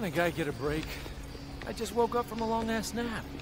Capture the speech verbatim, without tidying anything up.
Can a guy get a break? I just woke up from a long-ass nap.